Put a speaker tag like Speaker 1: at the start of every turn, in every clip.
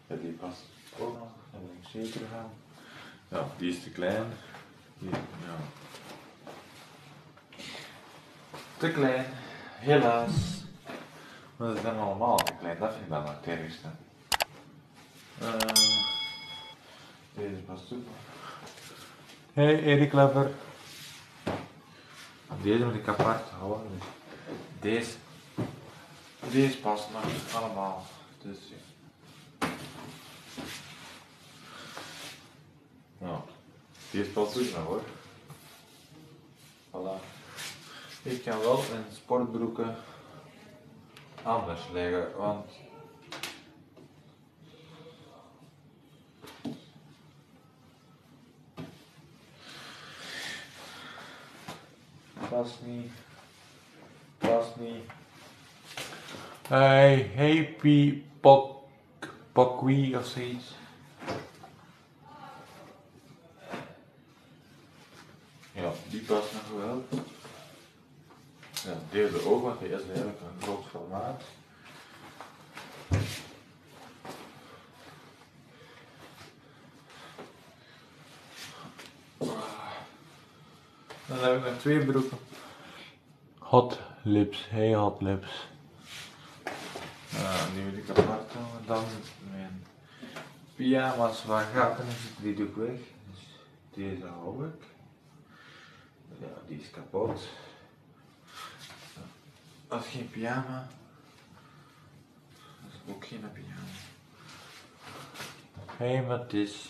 Speaker 1: Ja, die past ook nog. Dat moet ik zeker gaan. Ja, die is te klein. Die, ja. Te klein, helaas. Maar ze zijn allemaal te klein, dat vind ik dan nog het ergste. Deze past super. Hey Erik Lover. Deze moet ik apart houden. Dus deze past nog allemaal. Dus ja. Nou, deze past ook nog hoor. Voilà. Ik kan wel mijn sportbroeken anders leggen, want past niet. Past niet. Happy Pokwie of zoiets. Ja, die past nog wel. Ja, deze ook, want die is eigenlijk een groot formaat. Dan heb ik nog twee broeken. Hot Lips, hey Hot Lips. Die wil ik apart houden. Dan mijn pyjama's waar gaten in zitten, die doe ik weg. Dus deze hou ik. Ja, die is kapot. Dat is geen pyjama. Dat is ook geen pyjama. Hey Matthis.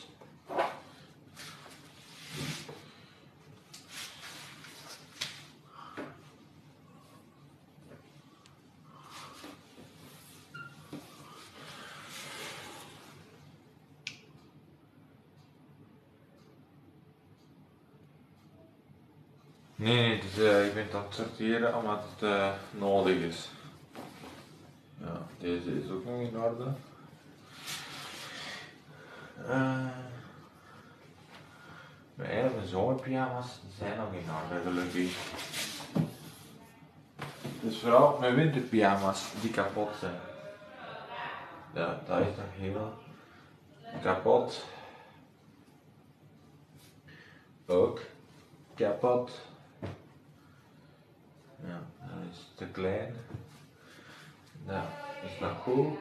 Speaker 1: Nee, dus, ik ben het aan het sorteren omdat het nodig is. Ja, deze is ook nog in orde. Mijn zomerpyjama's zijn nog in orde, gelukkig. Dus vooral mijn winterpyjama's die kapot zijn. Ja, dat is nog heel kapot. Ook kapot. Ja, dat is te klein. Dat is nog goed.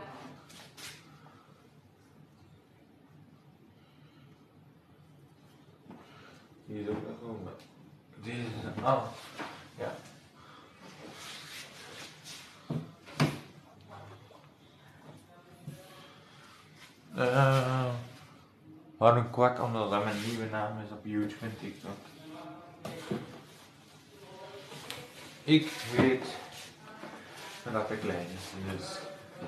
Speaker 1: Die is ook nog goed, maar deze is ja. Hou een kwak omdat dat mijn nieuwe naam is op YouTube en TikTok. Ik weet dat het klein is, dus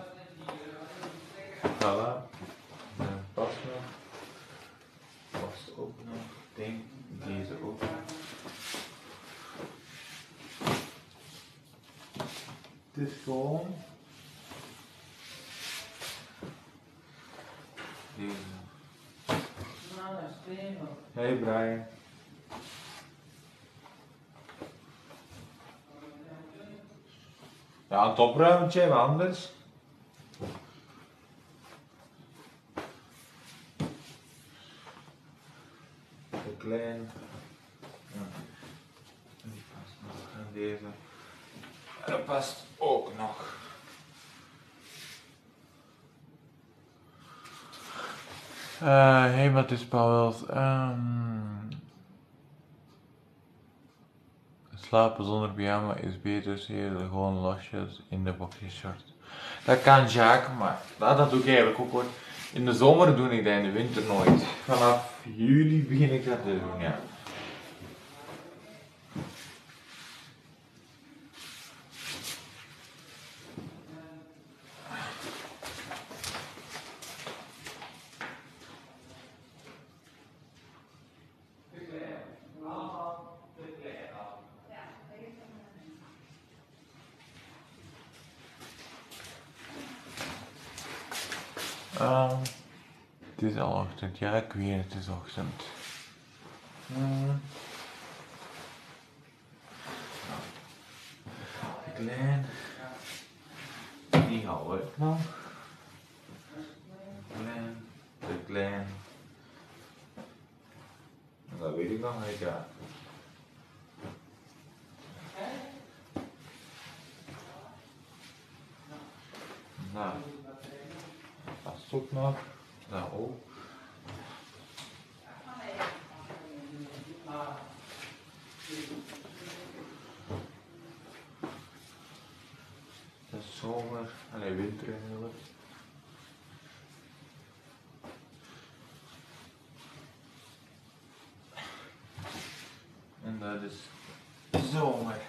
Speaker 1: voilà. Past nog. Past ook nog. Ik denk deze ook. Het is gewoon deze. Hey Brian. Ja, een topruimtje, maar anders. Te klein. Ja. Die past nog. En deze. Dat past ook nog. Hey, wat is Pauwels? Slapen zonder pyjama is beter, gewoon losjes in de boxershort. Dat kan Jacques, maar dat doe ik eigenlijk ook hoor. In de zomer doe ik dat, in de winter nooit. Vanaf juli begin ik dat te doen, ja. Het is al ochtend, ja ik weet het is ochtend. Te klein. Die hou ik nog. Klein. ik nog niet gaan. Nou, dat is ook nog. Nou ook. Het is zomer, alleen winter eigenlijk. En dat is zomer.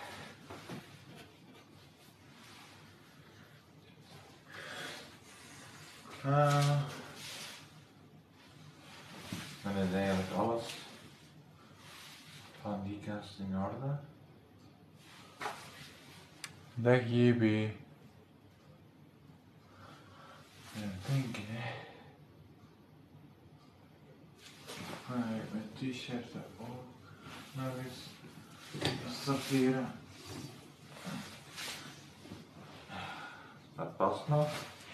Speaker 1: En dat is eigenlijk alles van die kast in orde. Dag JB. Even denken hè. Mijn t-shirt ook nog eens sorteren. Dat past nog.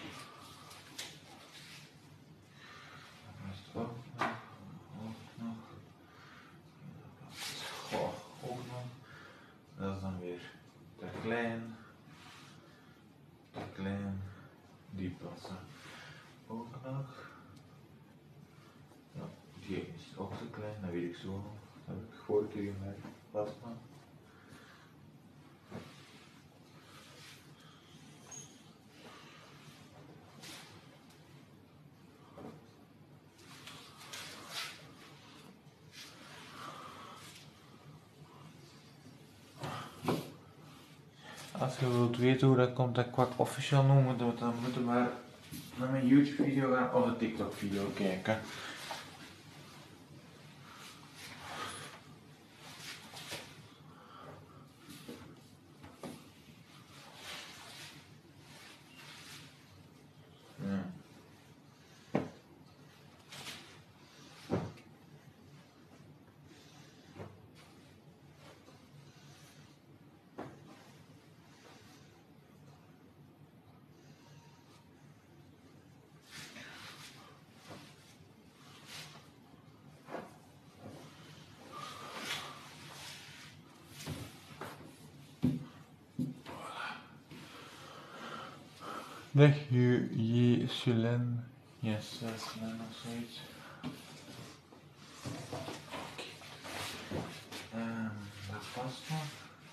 Speaker 1: Dat past ook nog. Goh, ook nog. Dat is dan weer te klein. Te klein. Die passen ook nog. Ja, die is ook te klein, dat weet ik zo nog. Dat heb ik vorige keer gemerkt. Past nog. Als je wilt weten hoe dat komt, dat ik wat officieel noemen, dan moeten we maar naar mijn YouTube video gaan of een TikTok video kijken. Ja. Dag J. Sulen. Yes, Sulen of zoiets. Dat past nog.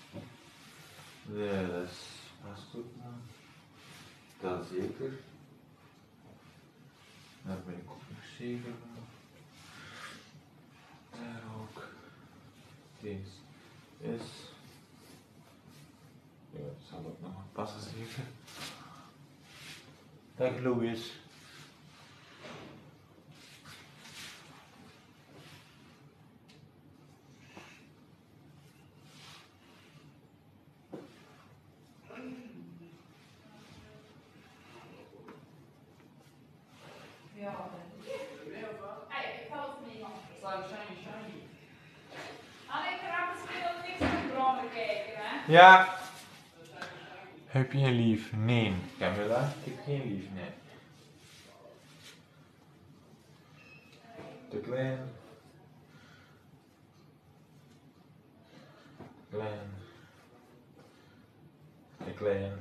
Speaker 1: Nee, dat past ook nog. Dat zeker. Daar ben ik ook nog zeker van. Daar ook. Deze is. Ja, dat zal ook nog passen zeker. Dag Louis. Ja. Heb je een lief? Nee. Camilla, ik heb geen lief, nee. Te klein. Klein. Te klein.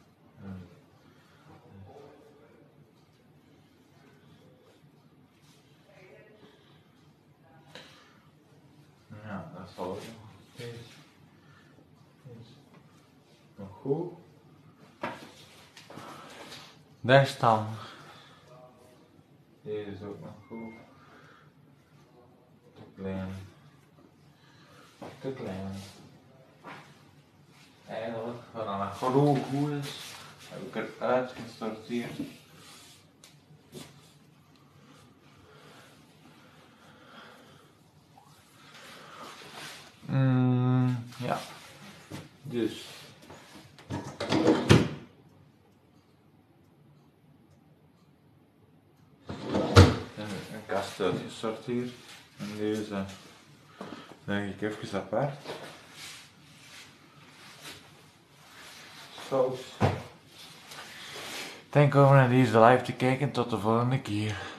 Speaker 1: Ja, dat zal ook nog. Deze. Nog goed. Daar staan. Deze is ook nog goed. Te klein. Te klein. Eigenlijk, wat dan een groot goed is, heb ik eruit gesorteerd. Ja. Dus. Een kast uitgesorteerd. En deze leg ik even apart. Saus. Denk over naar deze live te kijken. Tot de volgende keer.